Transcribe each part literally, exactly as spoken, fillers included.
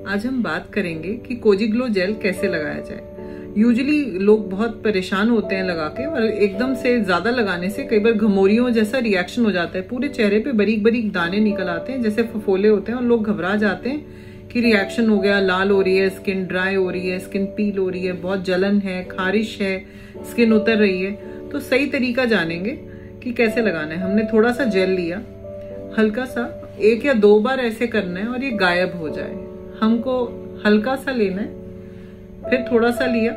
आज हम बात करेंगे कि कोजी ग्लो जेल कैसे लगाया जाए। यूजुअली लोग बहुत परेशान होते हैं लगा के, और एकदम से ज्यादा लगाने से कई बार घमोरियों जैसा रिएक्शन हो जाता है, पूरे चेहरे पे बारीक बारीक दाने निकल आते हैं जैसे फफोले होते हैं, और लोग घबरा जाते हैं कि रिएक्शन हो गया, लाल हो रही है स्किन, ड्राई हो रही है स्किन, पील हो रही है, बहुत जलन है, खारिश है, स्किन उतर रही है। तो सही तरीका जानेंगे कि कैसे लगाना है। हमने थोड़ा सा जेल लिया, हल्का सा एक या दो बार ऐसे करना है और ये गायब हो जाए। हमको हल्का सा लेना है, फिर थोड़ा सा लिया,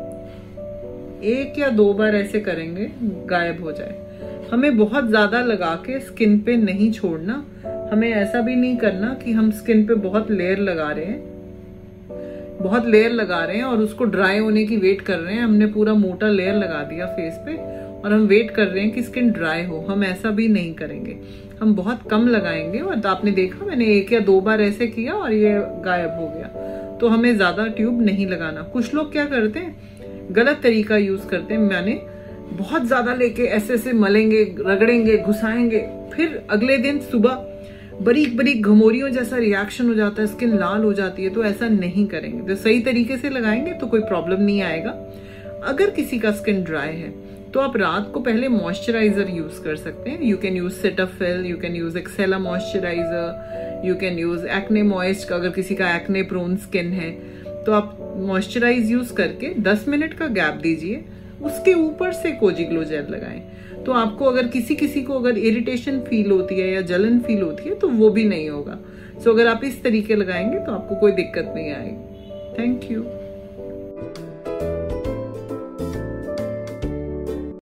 एक या दो बार ऐसे करेंगे, गायब हो जाए। हमें बहुत ज्यादा लगा के स्किन पे नहीं छोड़ना। हमें ऐसा भी नहीं करना कि हम स्किन पे बहुत लेयर लगा रहे हैं बहुत लेयर लगा रहे हैं और उसको ड्राई होने की वेट कर रहे हैं। हमने पूरा मोटा लेयर लगा दिया फेस पे और हम वेट कर रहे हैं कि स्किन ड्राई हो। हम ऐसा भी नहीं करेंगे, हम बहुत कम लगाएंगे। और आपने देखा मैंने एक या दो बार ऐसे किया और ये गायब हो गया। तो हमें ज्यादा ट्यूब नहीं लगाना। कुछ लोग क्या करते हैं, गलत तरीका यूज करते हैं। मैंने बहुत ज्यादा लेके ऐसे ऐसे मलेंगे, रगड़ेंगे, घुसाएंगे, फिर अगले दिन सुबह बारीक बारीक घमोरियों जैसा रिएक्शन हो जाता है, स्किन लाल हो जाती है। तो ऐसा नहीं करेंगे। तो सही तरीके से लगाएंगे तो कोई प्रॉब्लम नहीं आएगा। अगर किसी का स्किन ड्राई है तो आप रात को पहले मॉइस्चराइजर यूज कर सकते हैं। You can use Cetaphil, you can use excela moisturiser, you can use acne moist. अगर किसी का एक्ने प्रोन स्किन है तो आप मॉइस्चराइज यूज करके दस मिनट का गैप दीजिए, उसके ऊपर से कोजी ग्लो जेल लगाएं। तो आपको अगर किसी किसी को अगर इरिटेशन फील होती है या जलन फील होती है तो वो भी नहीं होगा। सो so, अगर आप इस तरीके लगाएंगे तो आपको कोई दिक्कत नहीं आएगी। Thank you.